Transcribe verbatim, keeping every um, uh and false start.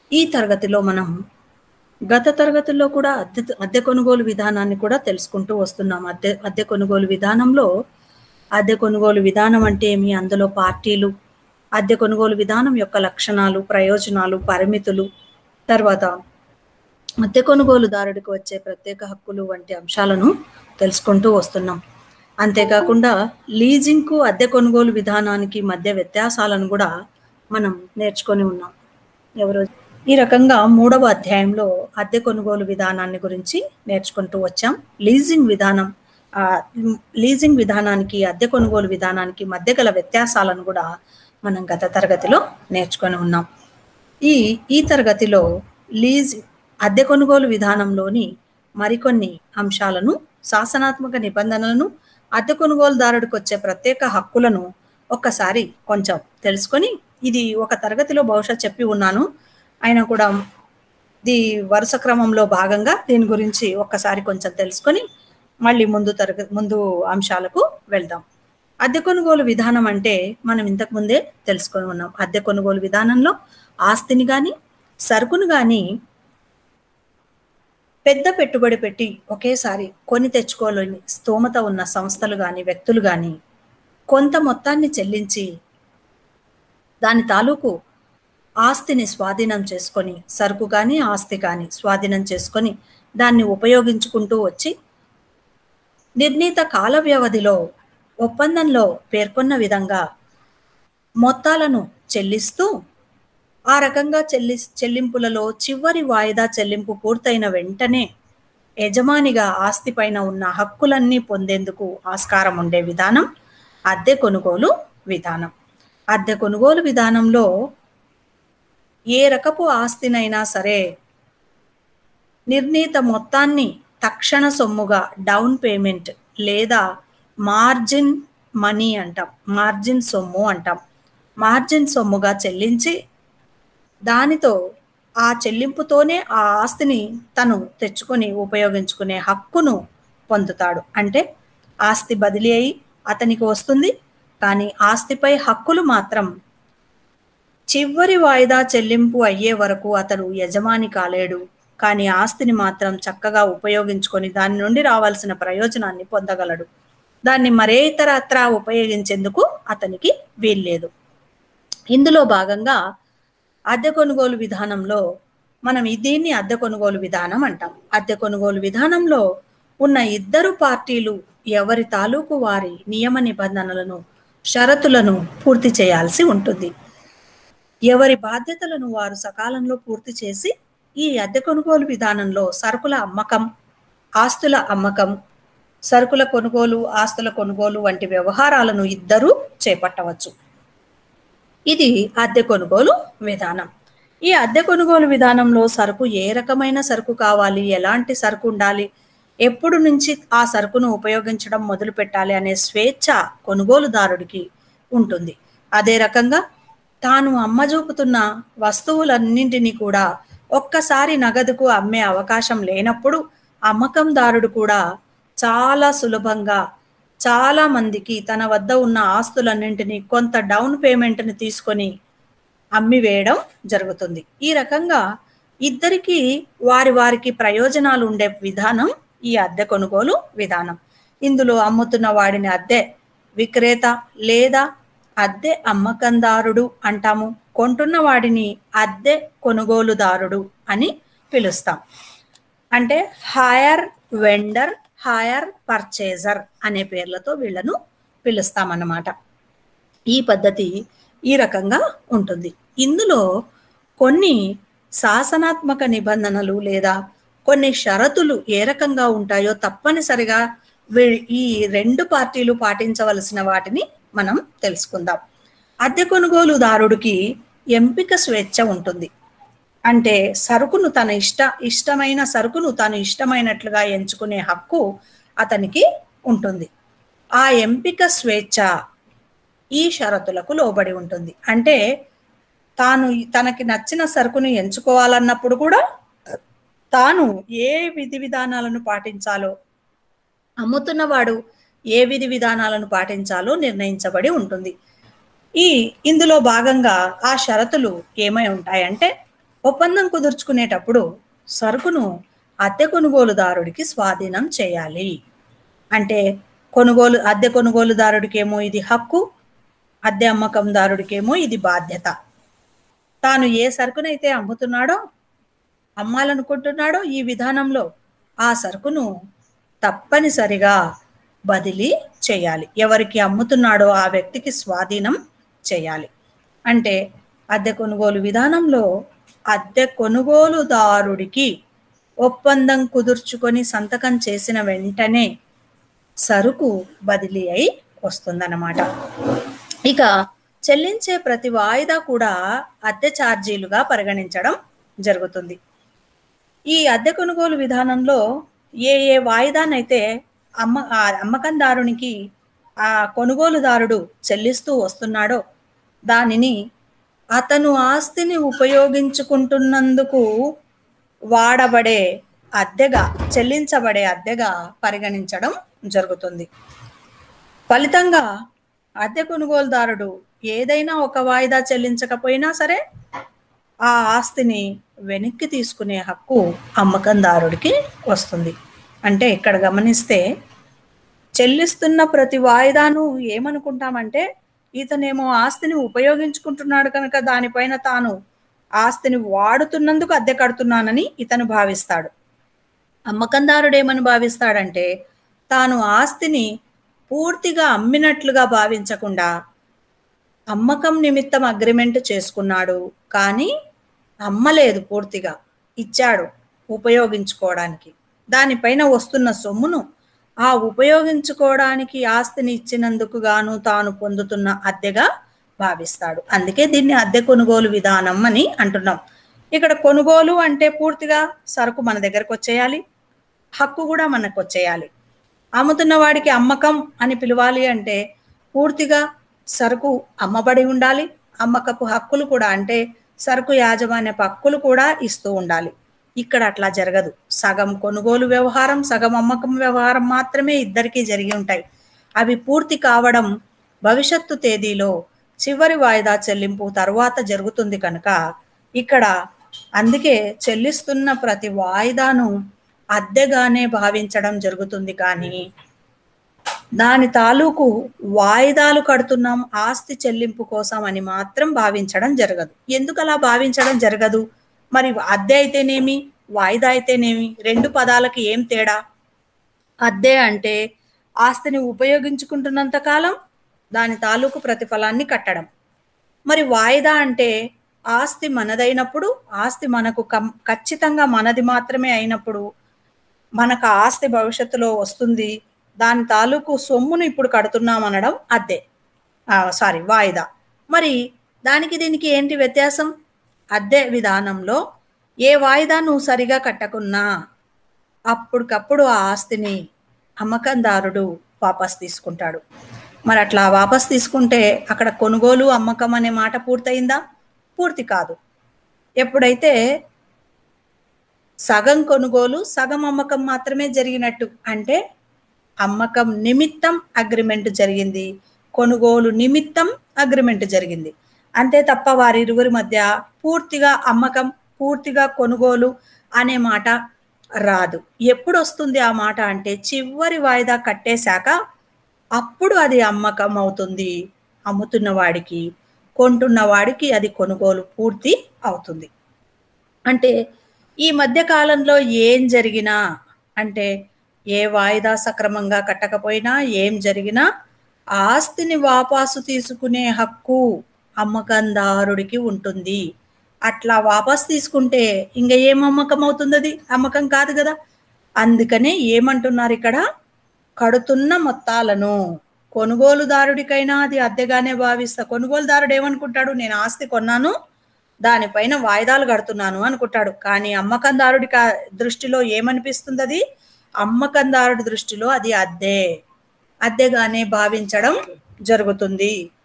ఈ తరగతిలో మనం గత తరగతుల్లో కూడా అద్దె అద్దె కొనుగోలు విధానాన్ని కూడా తెలుసుకుంటూ వస్తున్నాం. అద్దె అద్దె కొనుగోలు విధానంలో అద్దె కొనుగోలు విధానం అంటే ఏమి, అందులో పార్టీలు, అద్దె కొనుగోలు విధానం యొక్క లక్షణాలు, ప్రయోజనాలు, పరిమితులు, తర్వాత అద్దె కొనుగోలుదారుడికి వచ్చే ప్రత్యేక హక్కులు వంటి అంశాలను తెలుసుకుంటూ వస్తున్నాం. అంతేకాకుండా లీజింగ్‌కు, అద్దె కొనుగోలు విధానానికి మధ్య వ్యత్యాసాలను కూడా మనం నేర్చుకొని ఉన్నాం. ఎవరో ఈ రకంగా మూడవ అధ్యాయంలో అద్దె కొనుగోలు విధానాన్ని గురించి నేర్చుకుంటూ వచ్చాం. లీజింగ్ విధానం ఆహ్, లీజింగ్ విధానానికి, అద్దె కొనుగోలు విధానానికి మధ్య గల వ్యత్యాసాలను కూడా మనం గత తరగతిలో నేర్చుకొని ఉన్నాం. ఈ ఈ తరగతిలో లీజ్ అద్దె కొనుగోలు విధానంలోని మరికొన్ని అంశాలను, శాసనాత్మక నిబంధనలను, అద్దె కొనుగోలుదారుడికి వచ్చే ప్రత్యేక హక్కులను ఒక్కసారి కొంచెం తెలుసుకొని, ఇది ఒక తరగతిలో బహుశా చెప్పి ఉన్నాను. అయినా కూడా ఇది వరుస క్రమంలో భాగంగా దీని గురించి ఒక్కసారి కొంచెం తెలుసుకొని మళ్ళీ ముందు తరగ ముందు అంశాలకు వెళ్దాం. అద్దె కొనుగోలు విధానం అంటే మనం ఇంతకు ముందే తెలుసుకొని ఉన్నాం. అద్దె కొనుగోలు విధానంలో ఆస్తిని కానీ, సరుకును కానీ పెద్ద పెట్టుబడి పెట్టి ఒకేసారి కొని తెచ్చుకోలేని స్తోమత ఉన్న సంస్థలు కానీ, వ్యక్తులు కానీ కొంత మొత్తాన్ని చెల్లించి దాని తాలూకు ఆస్తిని స్వాధీనం చేసుకొని, సరుకు కానీ, ఆస్తి కానీ స్వాధీనం చేసుకొని దాన్ని ఉపయోగించుకుంటూ వచ్చి నిర్ణీత కాల వ్యవధిలో ఒప్పందంలో పేర్కొన్న విధంగా మొత్తాలను చెల్లిస్తూ, ఆ రకంగా చెల్లి చెల్లింపులలో చివరి వాయిదా చెల్లింపు పూర్తయిన వెంటనే యజమానిగా ఆస్తి పైన ఉన్న హక్కులన్నీ పొందేందుకు ఆస్కారం ఉండే విధానం అద్దె కొనుగోలు విధానం. అద్దె కొనుగోలు విధానంలో ఏ రకపు ఆస్తినైనా సరే నిర్ణీత మొత్తాన్ని తక్షణ సొమ్ముగా డౌన్ పేమెంట్ లేదా మార్జిన్ మనీ అంటాం, మార్జిన్ సొమ్ము అంటాం, మార్జిన్ సొమ్ముగా చెల్లించి దానితో ఆ చెల్లింపుతోనే ఆ ఆస్తిని తను తెచ్చుకొని ఉపయోగించుకునే హక్కును పొందుతాడు. అంటే ఆస్తి బదిలీ అయి అతనికి వస్తుంది, కానీ ఆస్తిపై హక్కులు మాత్రం చివరి వాయిదా చెల్లింపు అయ్యే వరకు అతడు యజమాని కాలేడు. కానీ ఆస్తిని మాత్రం చక్కగా ఉపయోగించుకొని దాని నుండి రావాల్సిన ప్రయోజనాన్ని పొందగలడు. దాన్ని మరే ఇతరత్రా ఉపయోగించేందుకు అతనికి వీల్లేదు. ఇందులో భాగంగా అద్దె కొనుగోలు విధానంలో మనం దీన్ని అద్దె కొనుగోలు విధానం అంటాం. అద్దె కొనుగోలు విధానంలో ఉన్న ఇద్దరు పార్టీలు ఎవరి తాలూకు వారి నియమ నిబంధనలను, షరతులను పూర్తి చేయాల్సి ఉంటుంది. ఎవరి బాధ్యతలను వారు సకాలంలో పూర్తి చేసి ఈ అద్దె కొనుగోలు విధానంలో సరుకుల అమ్మకం, ఆస్తుల అమ్మకం, సరుకుల కొనుగోలు, ఆస్తుల కొనుగోలు వంటి వ్యవహారాలను ఇద్దరూ చేపట్టవచ్చు. ఇది అద్దె కొనుగోలు విధానం. ఈ అద్దె కొనుగోలు విధానంలో సరుకు ఏ రకమైన సరుకు కావాలి, ఎలాంటి సరుకు ఉండాలి, ఎప్పుడు నుంచి ఆ సరుకును ఉపయోగించడం మొదలు పెట్టాలి అనే స్వేచ్ఛ కొనుగోలుదారుడికి ఉంటుంది. అదే రకంగా తాను అమ్మజూపుతున్న వస్తువులన్నింటినీ కూడా ఒక్కసారి నగదుకు అమ్మే అవకాశం లేనప్పుడు అమ్మకందారుడు కూడా చాలా సులభంగా చాలా మందికి తన వద్ద ఉన్న ఆస్తులన్నింటినీ కొంత డౌన్ పేమెంట్ని తీసుకొని అమ్మివేయడం జరుగుతుంది. ఈ రకంగా ఇద్దరికి వారి వారికి ప్రయోజనాలు ఉండే విధానం ఈ అద్దె కొనుగోలు విధానం. ఇందులో అమ్ముతున్న వాడిని అద్దె విక్రేత లేదా అద్దె అమ్మకందారుడు అంటాము. కొంటున్న వాడిని అద్దె కొనుగోలుదారుడు అని పిలుస్తాం. అంటే హైయర్ వెండర్, హైయర్ పర్చేజర్ అనే పేర్లతో వీళ్ళను పిలుస్తామన్నమాట. ఈ పద్ధతి ఈ రకంగా ఉంటుంది. ఇందులో కొన్ని శాసనాత్మక నిబంధనలు లేదా కొన్ని షరతులు ఏ రకంగా ఉంటాయో తప్పనిసరిగా ఈ రెండు పార్టీలు పాటించవలసిన వాటిని మనం తెలుసుకుందాం. అద్దె కొనుగోలుదారుడికి ఎంపిక స్వేచ్ఛ ఉంటుంది. అంటే సరుకును తన ఇష్ట ఇష్టమైన సరుకును తాను ఇష్టమైనట్లుగా ఎంచుకునే హక్కు అతనికి ఉంటుంది. ఆ ఎంపిక స్వేచ్ఛ ఈ షరతులకు లోబడి ఉంటుంది. అంటే తాను తనకి నచ్చిన సరుకును ఎంచుకోవాలన్నప్పుడు కూడా తాను ఏ విధి విధానాలను పాటించాలో, అమ్ముతున్నవాడు ఏ విధి విధానాలను పాటించాలో నిర్ణయించబడి ఉంటుంది. ఈ ఇందులో భాగంగా ఆ షరతులు ఏమై ఉంటాయంటే, ఒప్పందం కుదుర్చుకునేటప్పుడు సరుకును అద్దె కొనుగోలుదారుడికి స్వాధీనం చేయాలి. అంటే కొనుగోలు అద్దె కొనుగోలుదారుడికేమో ఇది హక్కు, అద్దె అమ్మకందారుడికేమో ఇది బాధ్యత. తాను ఏ సరుకునైతే అమ్ముతున్నాడో అమ్మాలనుకుంటున్నాడో ఈ విధానంలో ఆ సరుకును తప్పనిసరిగా బదిలీ చేయాలి. ఎవరికి అమ్ముతున్నాడో ఆ వ్యక్తికి స్వాధీనం చేయాలి. అంటే అద్దె కొనుగోలు విధానంలో అద్దె కొనుగోలుదారుడికి ఒప్పందం కుదుర్చుకొని సంతకం చేసిన వెంటనే సరుకు బదిలీ అయి వస్తుందన్నమాట. ఇక చెల్లించే ప్రతి వాయిదా కూడా అద్దె ఛార్జీలుగా పరిగణించడం జరుగుతుంది. ఈ అద్దె కొనుగోలు విధానంలో ఏ ఏ వాయిదానైతే అమ్మ అమ్మకందారునికి ఆ కొనుగోలుదారుడు చెల్లిస్తూ వస్తున్నాడో దానిని అతను ఆస్తిని ఉపయోగించుకుంటున్నందుకు వాడబడే అద్దెగా చెల్లించబడే అద్దెగా పరిగణించడం జరుగుతుంది. ఫలితంగా అద్దె కొనుగోలుదారుడు ఏదైనా ఒక వాయిదా చెల్లించకపోయినా సరే ఆ ఆస్తిని వెనక్కి తీసుకునే హక్కు అమ్మకందారుడికి వస్తుంది. అంటే ఇక్కడ గమనిస్తే చెల్లిస్తున్న ప్రతి వాయిదాను ఏమనుకుంటామంటే ఇతనేమో ఆస్తిని ఉపయోగించుకుంటున్నాడు కనుక దానిపైన తాను ఆస్తిని వాడుతున్నందుకు అద్దె కడుతున్నానని ఇతను భావిస్తాడు. అమ్మకందారుడు ఏమని భావిస్తాడంటే తాను ఆస్తిని పూర్తిగా అమ్మినట్లుగా భావించకుండా అమ్మకం నిమిత్తం అగ్రిమెంట్ చేసుకున్నాడు, కానీ అమ్మలేదు, పూర్తిగా ఇచ్చాడు ఉపయోగించుకోవడానికి. దానిపైన వస్తున్న సొమ్మును ఆ ఉపయోగించుకోవడానికి ఆస్తిని ఇచ్చినందుకు గాను తాను పొందుతున్న అద్దెగా భావిస్తాడు. అందుకే దీన్ని అద్దె కొనుగోలు విధానం అని అంటున్నాం. ఇక్కడ కొనుగోలు అంటే పూర్తిగా సరుకు మన దగ్గరకు వచ్చేయాలి, హక్కు కూడా మనకు వచ్చేయాలి. అమ్ముతున్న వాడికి అమ్మకం అని పిలవాలి అంటే పూర్తిగా సరుకు అమ్మబడి ఉండాలి, అమ్మకపు హక్కులు కూడా అంటే సరుకు యాజమాన్యపు హక్కులు కూడా ఇస్తూ ఉండాలి. ఇక్కడ అట్లా జరగదు. సగం కొనుగోలు వ్యవహారం, సగం అమ్మకం వ్యవహారం మాత్రమే ఇద్దరికీ జరిగి ఉంటాయి. అవి పూర్తి కావడం భవిష్యత్తు తేదీలో చివరి వాయిదా చెల్లింపు తర్వాత జరుగుతుంది కనుక ఇక్కడ అందుకే చెల్లిస్తున్న ప్రతి వాయిదాను అద్దెగానే భావించడం జరుగుతుంది. కానీ దాని తాలూకు వాయిదాలు కడుతున్నాం ఆస్తి చెల్లింపు కోసం అని మాత్రం భావించడం జరగదు. ఎందుకు అలా భావించడం జరగదు? మరి అద్దె అయితేనేమి, వాయిదా అయితేనేమి, రెండు పదాలకి ఏం తేడా? అద్దె అంటే ఆస్తిని ఉపయోగించుకుంటున్నంత కాలం దాని తాలూకు ప్రతిఫలాన్ని కట్టడం. మరి వాయిదా అంటే ఆస్తి మనదైనప్పుడు, ఆస్తి మనకు ఖచ్చితంగా మనది మాత్రమే అయినప్పుడు మనకు ఆస్తి భవిష్యత్తులో వస్తుంది, దాని తాలూకు సొమ్మును ఇప్పుడు కడుతున్నాం అనడం అద్దె సారీ వాయిదా. మరి దానికి దీనికి ఏంటి వ్యత్యాసం? అద్దె విధానంలో ఏ వాయిదా నువ్వు సరిగా కట్టకున్నా అప్పటికప్పుడు ఆ ఆస్తిని అమ్మకందారుడు వాపస్ తీసుకుంటాడు. మరి అట్లా వాపస్ తీసుకుంటే అక్కడ కొనుగోలు అమ్మకం అనే మాట పూర్తయిందా? పూర్తి కాదు. ఎప్పుడైతే సగం కొనుగోలు సగం అమ్మకం మాత్రమే జరిగినట్టు, అంటే అమ్మకం నిమిత్తం అగ్రిమెంట్ జరిగింది, కొనుగోలు నిమిత్తం అగ్రిమెంట్ జరిగింది, అంతే తప్ప వారిరువురి మధ్య పూర్తిగా అమ్మకం పూర్తిగా కొనుగోలు అనే మాట రాదు. ఎప్పుడు వస్తుంది ఆ మాట అంటే చివరి వాయిదా కట్టేశాక అప్పుడు అది అమ్మకం అవుతుంది. అమ్ముతున్న వాడికి, కొంటున్న వాడికి అది కొనుగోలు పూర్తి అవుతుంది. అంటే ఈ మధ్య కాలంలో ఏం జరిగినా, అంటే ఏ వాయిదా సక్రమంగా కట్టకపోయినా ఏం జరిగినా ఆస్తిని వాపసు తీసుకునే హక్కు అమ్మకందారుడికి ఉంటుంది. అట్లా వాపస్ తీసుకుంటే ఇంకా ఏం అమ్మకం అవుతుంది? అది అమ్మకం కాదు కదా. అందుకనే ఏమంటున్నారు ఇక్కడ, కడుతున్న మొత్తాలను కొనుగోలుదారుడికైనా అది అద్దెగానే భావిస్తా. కొనుగోలుదారుడు ఏమనుకుంటాడు, నేను ఆస్తి కొన్నాను దానిపైన వాయిదాలు కడుతున్నాను అనుకుంటాడు. కానీ అమ్మకందారుడి దృష్టిలో ఏమనిపిస్తుంది? అది అమ్మకందారుడి దృష్టిలో అది అద్దె అద్దెగానే భావించడం జరుగుతుంది.